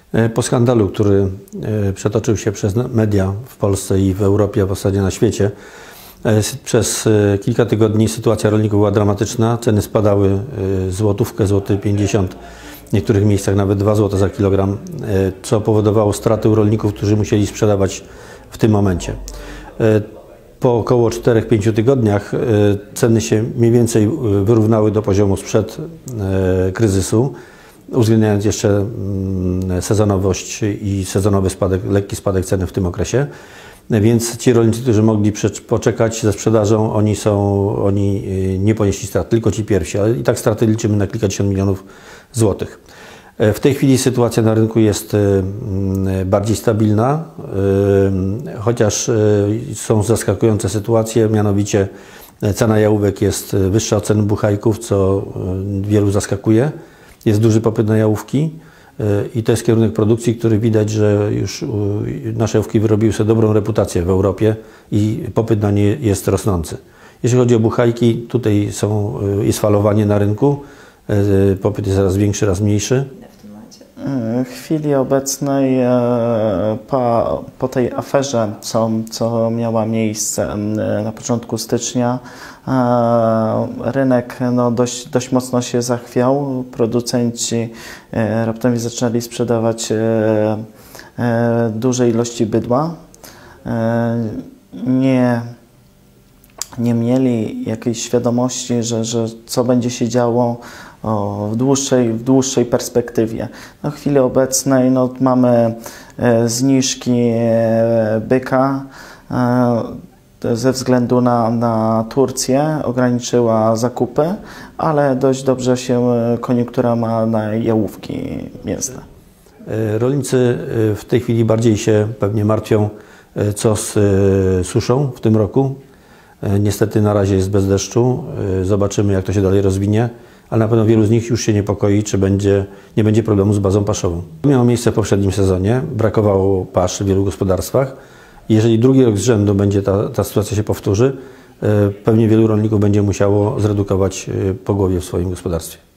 Po skandalu, który przetoczył się przez media w Polsce i w Europie, a w zasadzie na świecie, przez kilka tygodni sytuacja rolników była dramatyczna. Ceny spadały złotówkę, złoty 50, w niektórych miejscach nawet 2 zł za kilogram, co powodowało straty u rolników, którzy musieli sprzedawać w tym momencie. Po około 4-5 tygodniach ceny się mniej więcej wyrównały do poziomu sprzed kryzysu, uwzględniając jeszcze sezonowość i sezonowy spadek, lekki spadek ceny w tym okresie. Więc ci rolnicy, którzy mogli poczekać ze sprzedażą, oni nie ponieśli strat, tylko ci pierwsi, ale i tak straty liczymy na kilkadziesiąt milionów złotych. W tej chwili sytuacja na rynku jest bardziej stabilna, chociaż są zaskakujące sytuacje, mianowicie cena jałówek jest wyższa od ceny buchajków, co wielu zaskakuje. Jest duży popyt na jałówki i to jest kierunek produkcji, który widać, że już nasze jałówki wyrobiły sobie dobrą reputację w Europie i popyt na nie jest rosnący. Jeśli chodzi o buchajki, tutaj jest falowanie na rynku, popyt jest raz większy, raz mniejszy. W chwili obecnej, po tej aferze, co miała miejsce na początku stycznia, rynek dość mocno się zachwiał. Producenci raptownie zaczęli sprzedawać duże ilości bydła. Nie mieli jakiejś świadomości, że co będzie się działo w dłuższej perspektywie. W chwili obecnej mamy zniżki byka ze względu na Turcję, ograniczyła zakupy, ale dość dobrze się koniunktura ma na jałówki mięsne. Rolnicy w tej chwili bardziej się pewnie martwią, co z suszą w tym roku. Niestety na razie jest bez deszczu. Zobaczymy, jak to się dalej rozwinie, ale na pewno wielu z nich już się niepokoi, czy nie będzie problemu z bazą paszową. Miało miejsce w poprzednim sezonie, brakowało pasz w wielu gospodarstwach. Jeżeli drugi rok z rzędu ta sytuacja się powtórzy, pewnie wielu rolników będzie musiało zredukować pogłowie w swoim gospodarstwie.